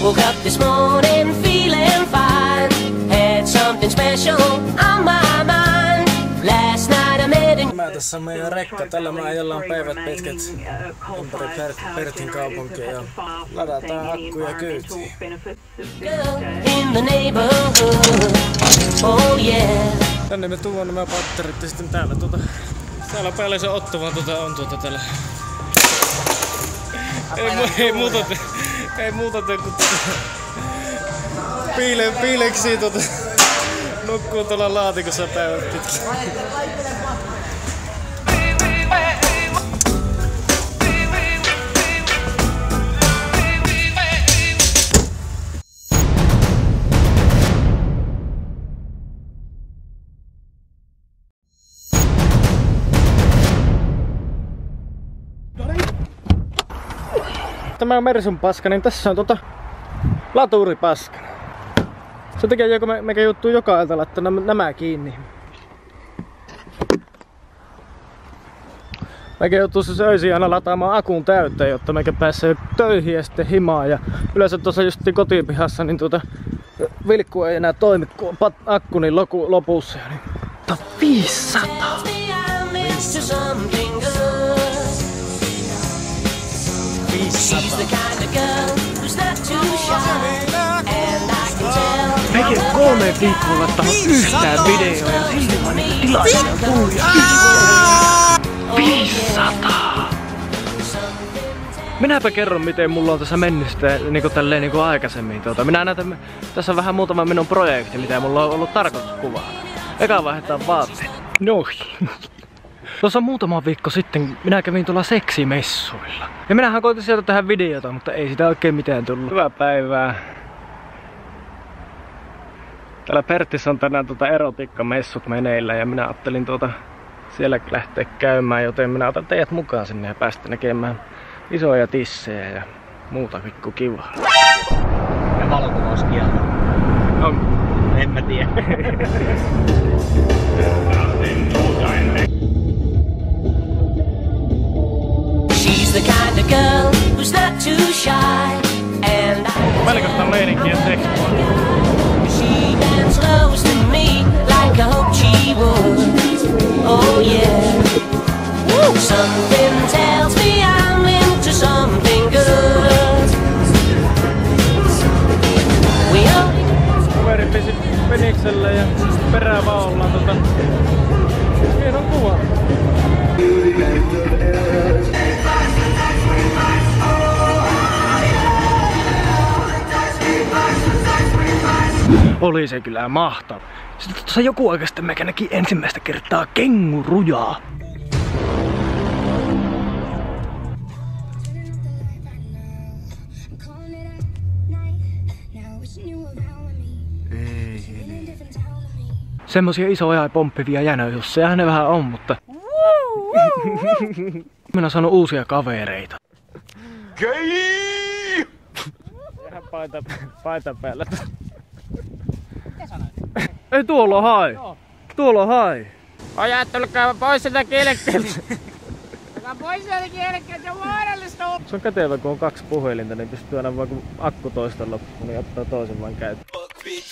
Woke up this morning feeling fine. Had something special on my mind. Last night I met a... Mä tässä on meidän rekka. Tällä mä ajellaan päivät pitkät ympäri Pertin kaupunkia ja ladataan akkuja kyytiin. In the neighborhood. Oh yeah. Tänne me tuon nämä patterit ja sitten täällä päällä se Otto vaan on täällä. Ei muuta tee kun piileksii nukkuu tuolla laatikossa päivät pitkin. Tämä on Mersun paska, niin tässä on laturipaskana. Se tekee joku meikä juttuu joka ilta laittaa nämä kiinni. Meikä joutuu siis öisin aina lataamaan akun täyteen, jotta meikä pääsee töihin ja sitten himaan. Ja yleensä tuossa just kotipihassa niin vilkku ei enää toimi, kun akku niin lopussa. Niin, 500! Mäkin 3 viikkoa laittanut yhtään videoa ja silti vaan niitä tilaajia on tullut ja 500! Minäpä kerron miten mulla on tässä mennyt niinku aikaisemmin. Minä näytän tässä vähän muutama minun projekti mitä mulla on ollut tarkoitus kuvata. Eka vaihdetaan vaatteet. Noin. Tuossa muutama viikko sitten minä kävin tuolla seksimessuilla. Ja minähän koitin sieltä tähän videota, mutta ei sitä oikein mitään tullut. Hyvää päivää. Täällä Pertissä on tänään erotiikkamessut meneillä ja minä ajattelin siellä lähteä käymään, joten minä otan teidät mukaan sinne ja päästä näkemään isoja tissejä ja muuta pikku kivaa. Ja valokuvauskia. On. En mä tiedä. She's the kind of girl who's not too shy. And Pelkästään meininkiä seksua. she bends close to me like I hoped she would. Oh yeah. Something tells me I'm into something good. We are. Kaveri pesi peniksellä ja perää vaan ollaan Siinä on kuva. Oli se kyllä mahtava. Sitten tuossa joku aika sitten meikä näki ensimmäistä kertaa kengurujaa. Semmosia isoja ja pomppivia jänöjusseja ne vähän on, mutta... Minä oon saanut uusia kavereita. Gay! Ihan paita päällä. Mitä sanoit? Ei tuolla on hai! Tuolla on hai! Ajattelkaa pois sieltä kielekkeeltä! Tulkaa pois sieltä kielekkeeltä, se on vaarallista! Se on kätevä kun on 2 puhelinta, niin pystyy aina vaan kun akku toista loppuun, niin ottaa toisen vaan käyttöön.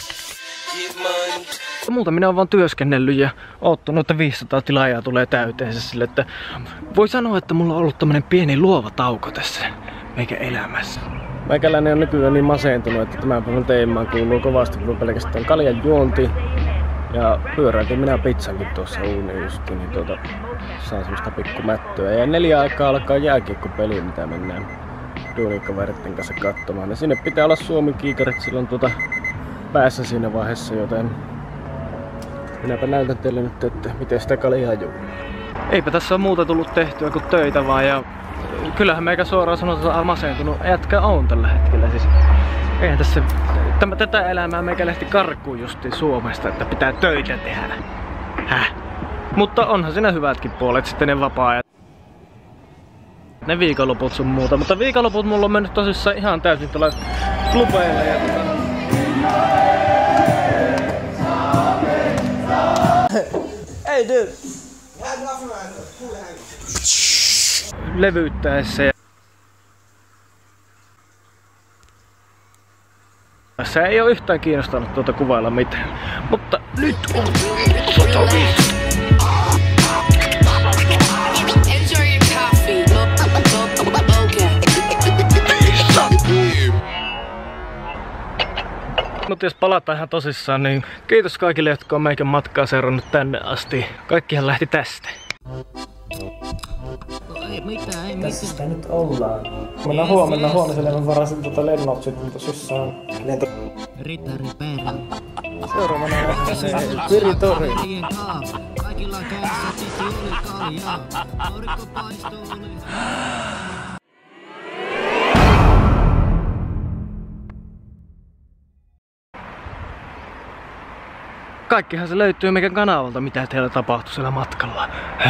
Muuta minä oon vaan työskennellyt ja oottanut, että 500 tilaajaa tulee täyteensä sille, että voi sanoa, että mulla on ollut tämmönen pieni luova tauko tässä meikä elämässä. Meikäläinen on nykyään niin masentunut, että tämän päivän teemaan kuuluu kovasti pelkästään kaljan juonti ja pyöräiltiin minä pizzankin tuossa uuniin justiin, niin saa semmoista pikkumättöä. Ja 4 aikaa alkaa jääkiekkopeli, mitä mennään duunikaveritten kanssa katsomaan. Ja sinne pitää olla Suomen kiikarit silloin päässä siinä vaiheessa, joten minäpä näytän teille nyt, että miten sitä kaljaa juo. Eipä tässä ole muuta tullut tehtyä kuin töitä vaan ja kyllähän meikä suoraan sanotaan masentunut jätkä on tällä hetkellä. Siis eihän tässä tätä elämää meikä lähti karkuun justiin Suomesta, että pitää töitä tehdä. Häh? Mutta onhan siinä hyvätkin puolet sitten ne vapaa-ajat. Ne viikonloput sun muuta, mutta viikonloput mulla on mennyt tosissaan ihan täysin tuolla klubeilla ja Hey dude! levyyttäessä. Se ei ole yhtään kiinnostanut tuota kuvailla mitään. Mutta nyt on Mutta jos palataan ihan tosissaan, niin kiitos kaikille, jotka on meikän matkaa seurannut tänne asti. Kaikkihan lähti tästä. Ei mitään. Tässä sitä nyt ollaan. Mennään huomiselle mä varasin lennot sitten tosissaan. Ritari perä. Seuraavana lähtee Piritori. Kaikilla kädessä titi oli kaljaa. Aurinko paistoi oli. Kaikkihan se löytyy meidän kanavalta, mitä teillä tapahtui siellä matkalla.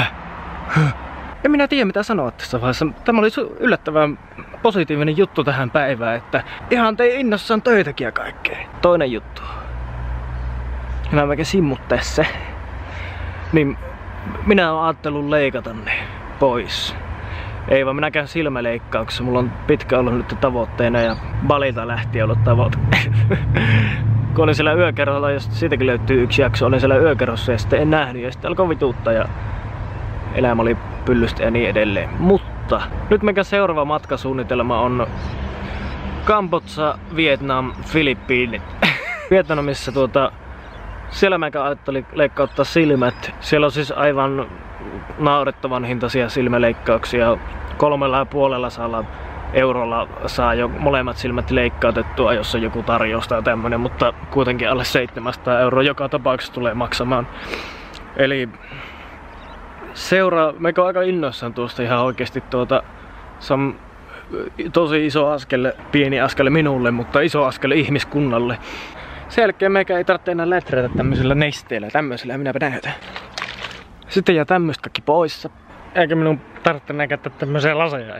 En minä tiedä mitä sanoa tässä vaiheessa. Tämä oli yllättävän positiivinen juttu tähän päivään, että ihan tein innossaan töitäkin ja kaikkea. Toinen juttu. Mä vaikka simmut tässä. Niin minä oon ajatellut leikata ne pois. Ei vaan minä käyn silmäleikkauksessa. Mulla on pitkä ollut nyt tavoitteena ja Balilta lähtien ollut tavoite. Kun olin siellä yökerrolla, jos siitäkin löytyy yksi jakso, olin siellä yökerrossa ja sitten en nähnyt ja sitten alkoi vituuttaa ja elämä oli pyllystä ja niin edelleen. Mutta nyt meidän seuraava matkasuunnitelma on Kambodža, Vietnam, Filippiinit. Vietnamissa siellä mä ajattelin leikkauttaa silmät. Siellä on siis aivan naurettavan hintaisia silmäleikkauksia. 3,5 eurolla saa jo molemmat silmät leikkautettua, jos on joku tarjous tai tämmönen, mutta kuitenkin alle 700 € joka tapauksessa tulee maksamaan. Eli meikä on aika innoissaan tuosta ihan oikeesti se on tosi iso askel, pieni askel minulle, mutta iso askel ihmiskunnalle. Sen jälkeen meikä ei tarvitse enää läträtä tämmöisellä nesteellä, tämmöisellä minäpä näytän. Sitten jää tämmöistä kaikki poissa. Eikä minun tarvitse enää käyttää tämmöisiä laseja.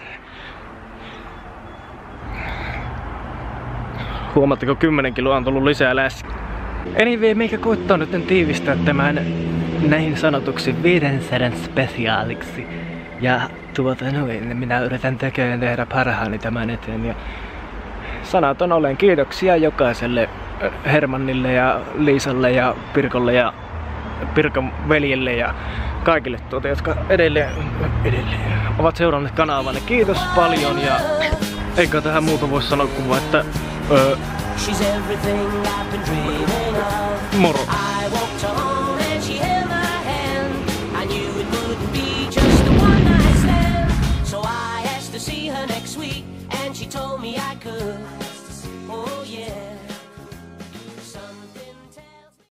Huomatteko 10 kiloa on tullut lisää läski. Anyway, meikä koittaa nyt tiivistää tämän näihin sanotuksi 500 spesiaaliksi. Ja minä yritän tehdä parhaani tämän eteen. Ja sanaton olen kiitoksia jokaiselle Hermannille ja Liisalle ja Pirkolle ja Pirkon veljelle ja kaikille jotka edelleen ovat seuranneet kanavalle. Kiitos paljon ja eikä tähän muuta voi sanoa kuin vaan, että She's everything I've been dreaming of. moro. I walked home and she held my hand. I knew it wouldn't be just a one night stand. So I asked to see her next week and she told me I could. Oh yeah.